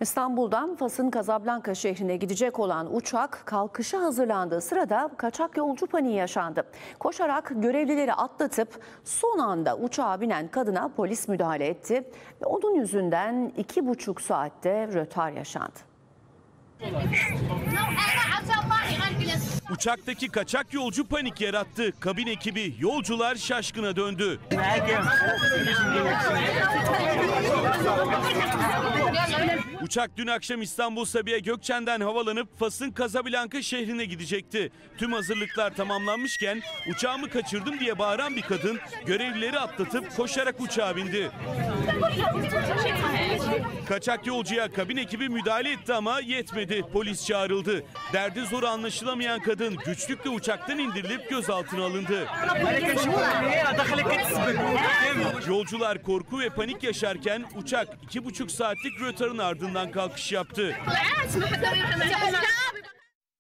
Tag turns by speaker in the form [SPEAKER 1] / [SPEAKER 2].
[SPEAKER 1] İstanbul'dan Fas'ın Casablanca şehrine gidecek olan uçak kalkışa hazırlandığı sırada kaçak yolcu paniği yaşandı. Koşarak görevlileri atlatıp son anda uçağa binen kadına polis müdahale etti ve onun yüzünden 2,5 saatte rötar yaşandı.
[SPEAKER 2] Uçaktaki kaçak yolcu panik yarattı. Kabin ekibi, yolcular şaşkına döndü. Uçak dün akşam İstanbul Sabiha Gökçen'den havalanıp Fas'ın Casablanca şehrine gidecekti. Tüm hazırlıklar tamamlanmışken uçağımı kaçırdım diye bağıran bir kadın görevlileri atlatıp koşarak uçağa bindi. Kaçak yolcuya kabin ekibi müdahale etti ama yetmedi. Polis çağrıldı. Derdi zoru anlaşılamayan kadın güçlükle uçaktan indirilip gözaltına alındı. Yolcular korku ve panik yaşarken uçak 2,5 saatlik rötarın ardından kalkış yaptı.